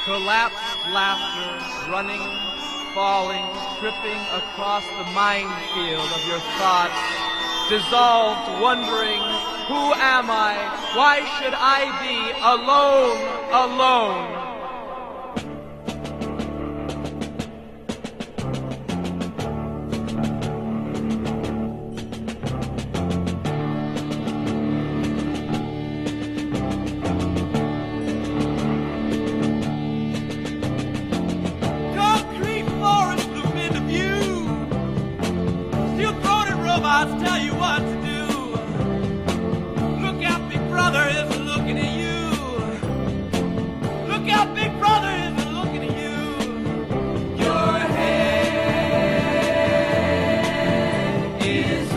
Collapsed laughter, running, falling, tripping across the minefield of your thoughts. Dissolved, wondering, who am I? Why should I be alone, alone? Tell you what to do. Look out, big brother is looking at you. Look out, big brother is looking at you. Your head is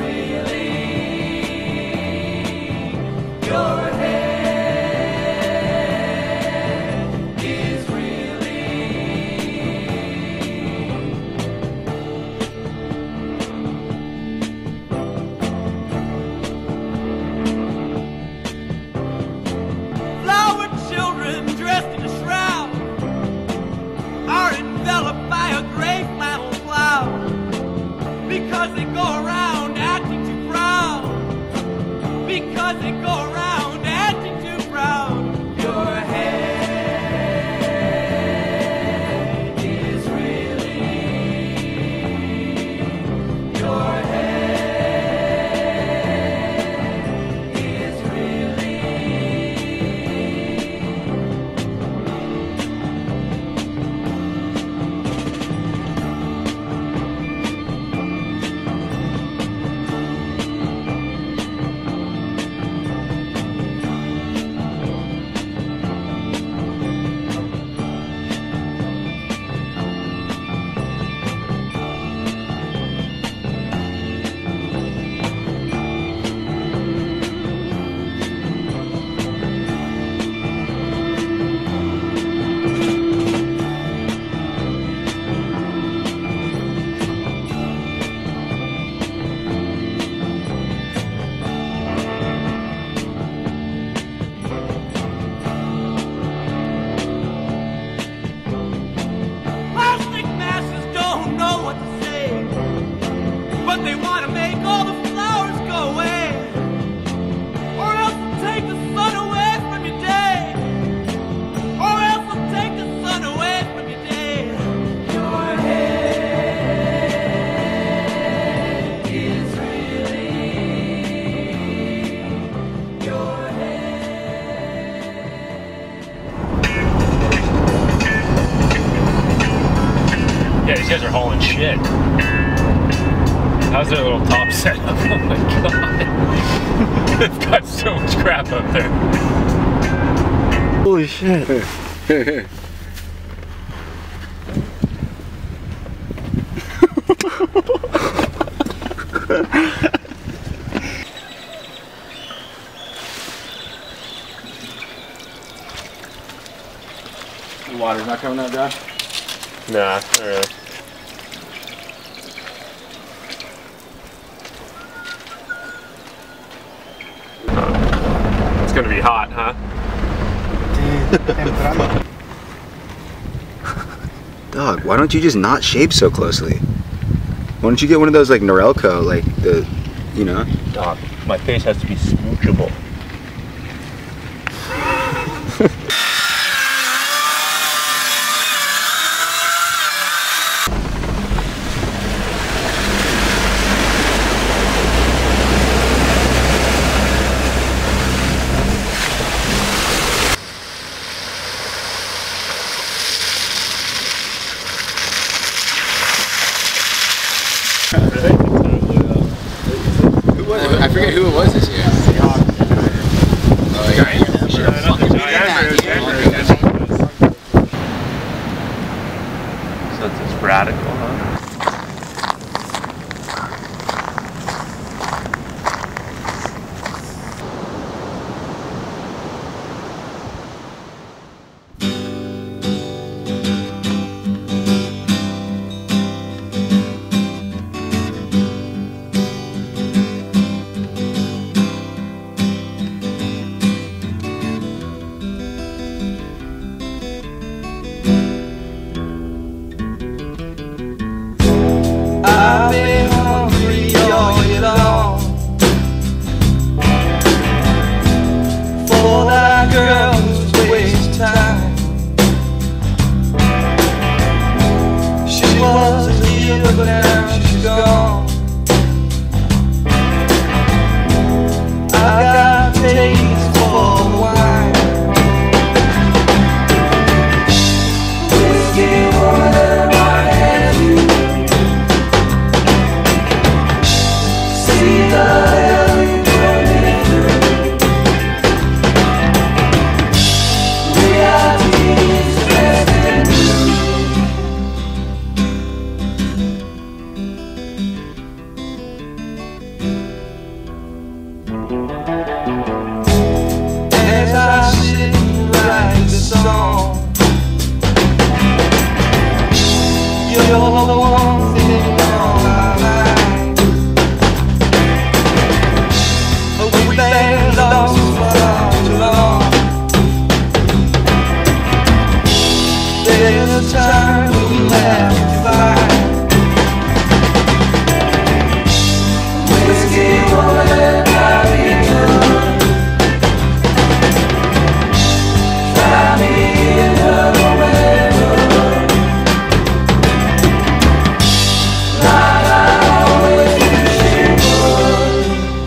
reeling. Your head is because they go around acting too proud. Because they go around acting too proud. Your head is reeling. Your head is but they want to make all the flowers go away, or else they'll take the sun away from your day, or else they'll take the sun away from your day. Your head is reeling. Your Yeah, these guys are hauling shit. How's their little top setup? Oh my god. They've got so much crap up there. Holy shit. The water's not coming out, Josh? Nah, not really. It's gonna be hot, huh? Dog, why don't you just not shave so closely? Why don't you get one of those like Norelco, like the, you know? Dog, my face has to be smoochable. I forget who it was this year. There's a time we have to fight. Whiskey won't let I be good. Try me another river. Like I always wish it would.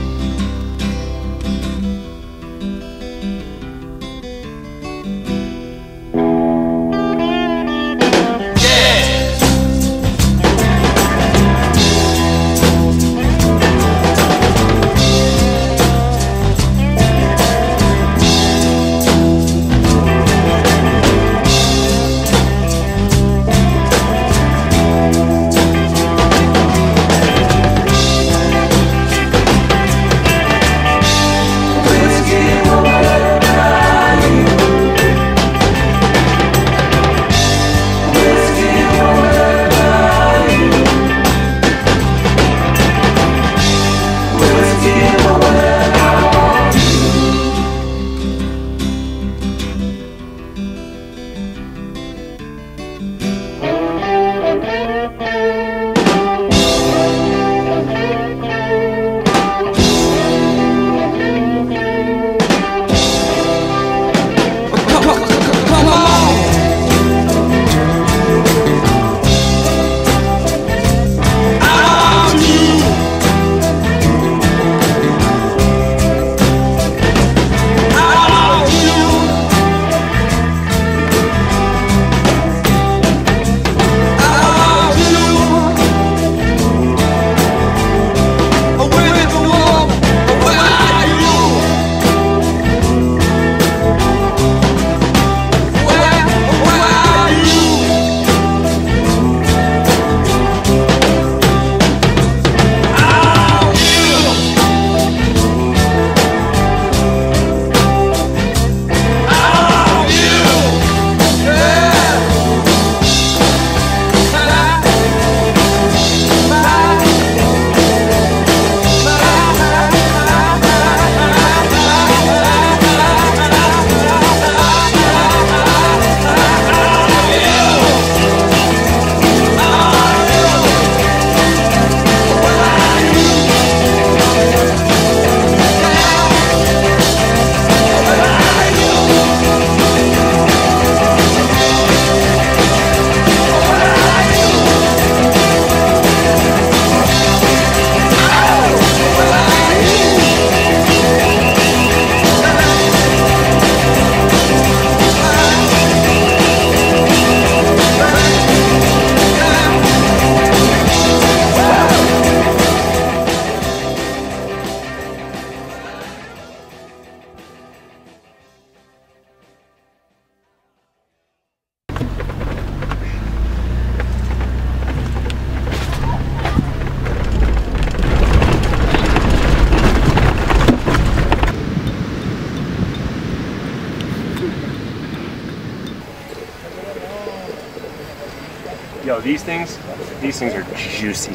Yo, these things are juicy.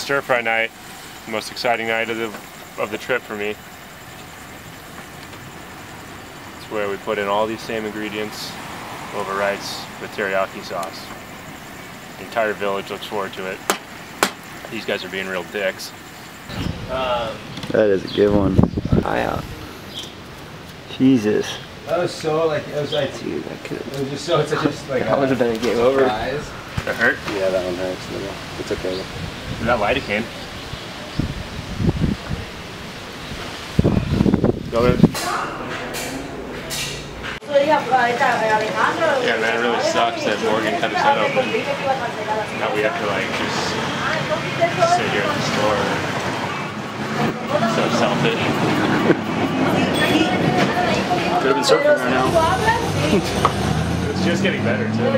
stir fry night, the most exciting night of the trip for me. It's where we put in all these same ingredients over rice with teriyaki sauce. The entire village looks forward to it. These guys are being real dicks. That is a good one. Eye out. Jesus. That was so like, it was like, Dude, that could it was just so, it's just like, that would have been a game over. surprise. That hurt? Yeah, that one hurts a little. It's okay. Is that lidocaine? Go ahead. Yeah, man, it really sucks that Morgan cut his head open. Now we have to like just sit here at the store and so selfish. Could have been surfing right now. It's just getting better too.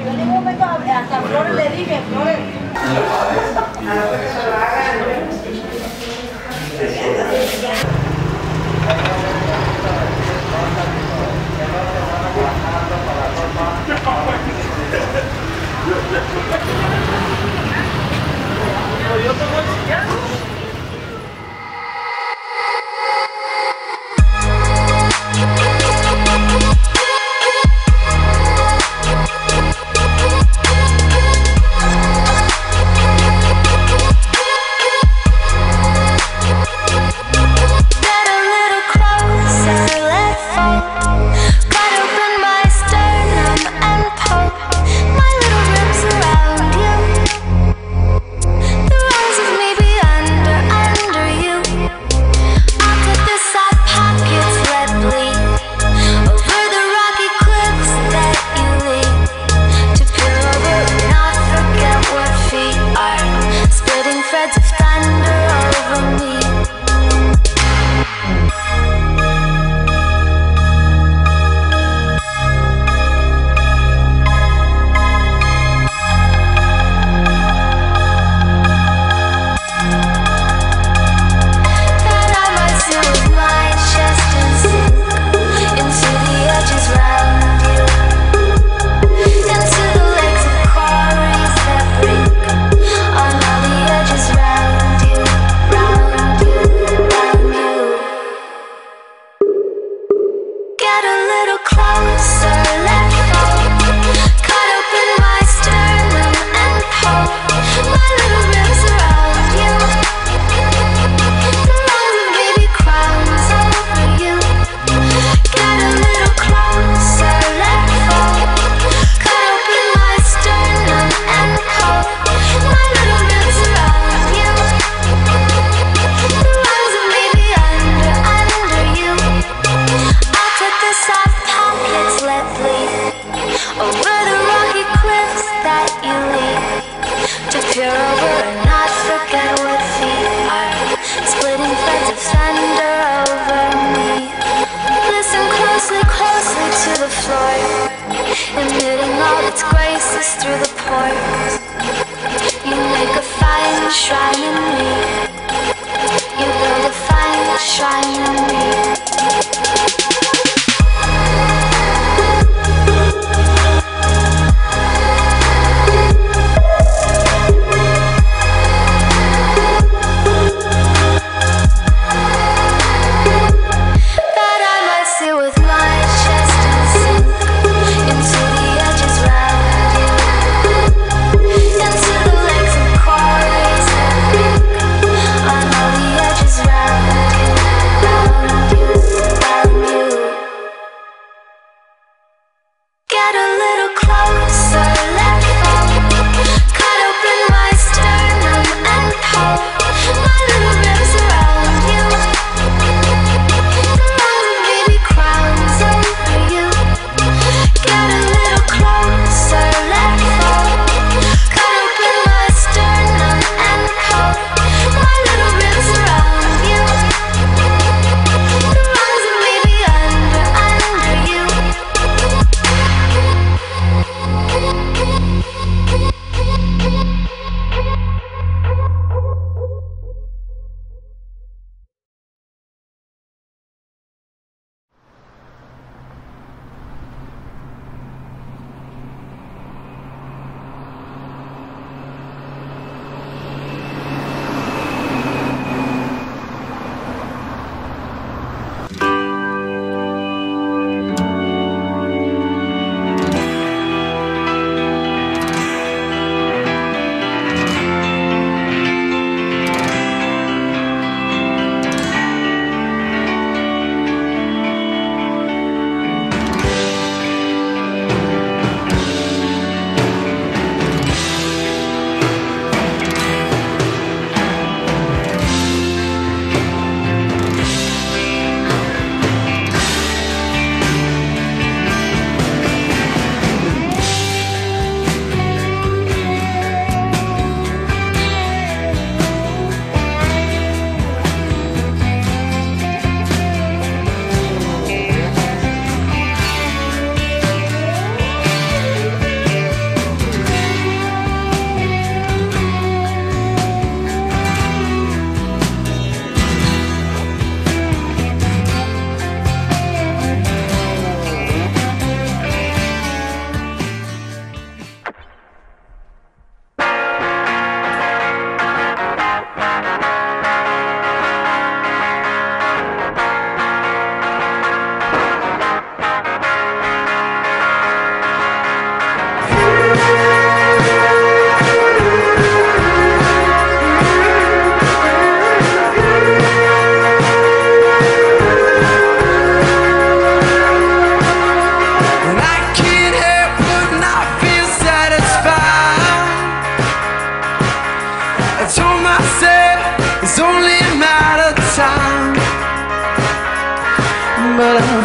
Get a little close.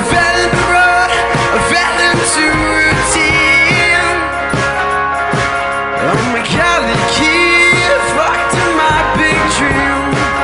fell in the road, I fell into routine. I'm a Cali kid, fucked in my big dream.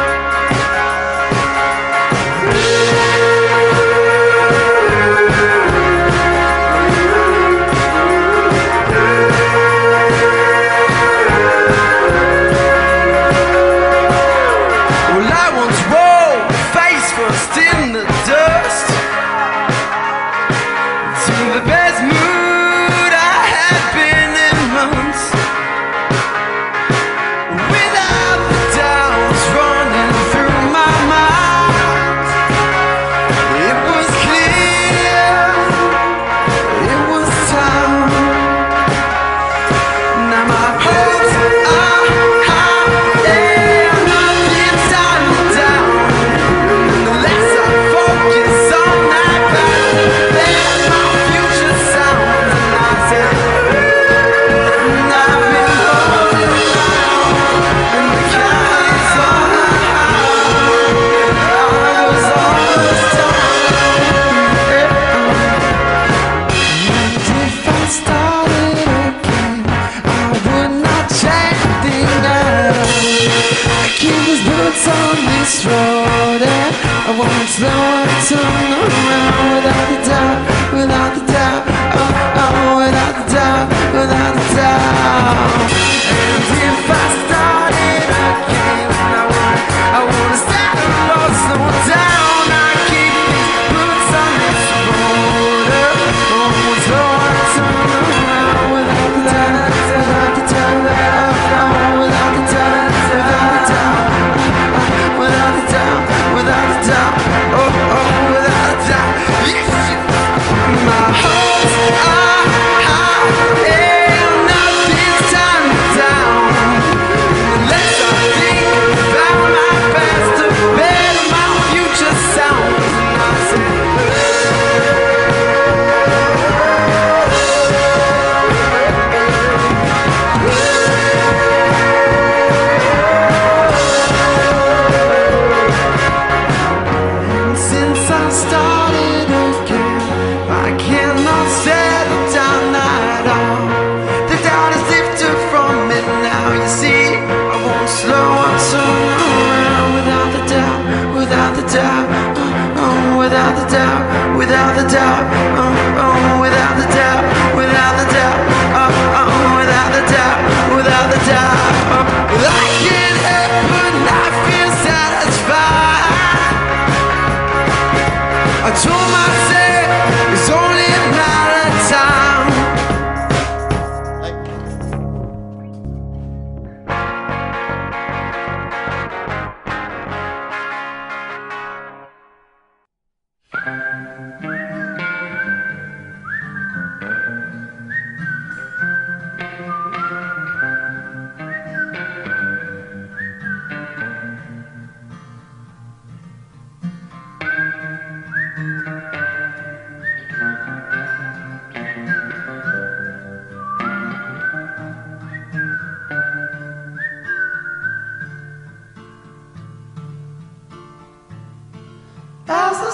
As the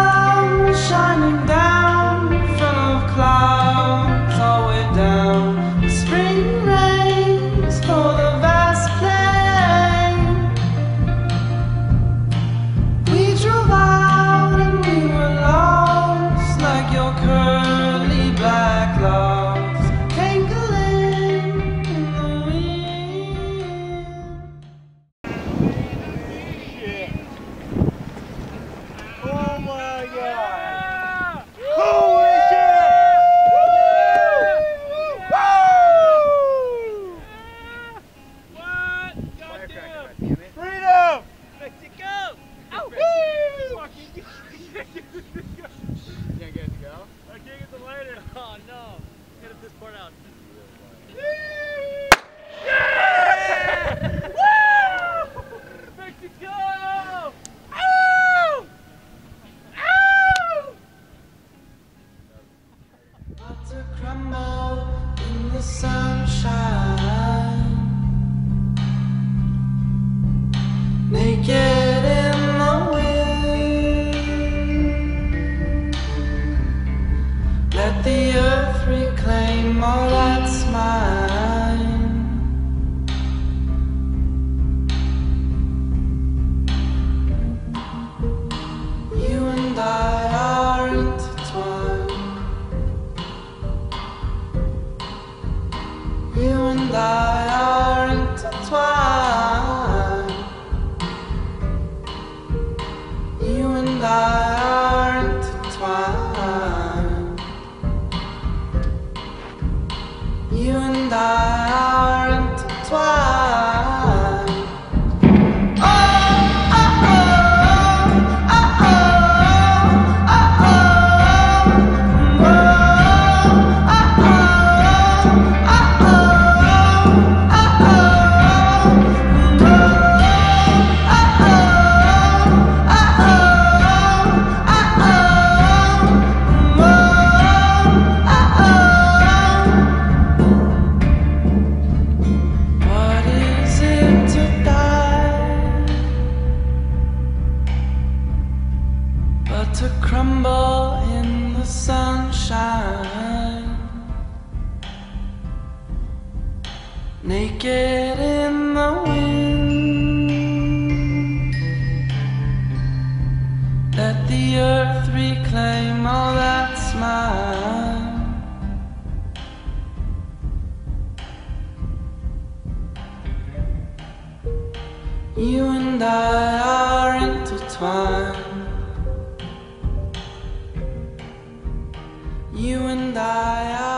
sun was shining down full of clouds all the way down, the spring rains for the vast plain. We drove out and we were lost like your curly black locks tangling in the wind. Oh my God! Holy shit! Woo! What? Goddamn! Freedom! Mexico! Woo! Fucking you can't get it to go? I can't get the lighter. Oh no! Get this part out. Yeah! Woo! Mexico! Ow! Ow! About to crumble in the sunshine, naked in the wind. Let the earth reclaim all that's mine. You and I are intertwined. You and I are intertwined. You and I are intertwined. You and I are intertwined. Oh, oh, oh, oh, oh, oh, oh, oh, what is it to die, but to crumble in the sunshine, naked in the wind? Let the earth reclaim all that's mine. You and I are intertwined. You and I are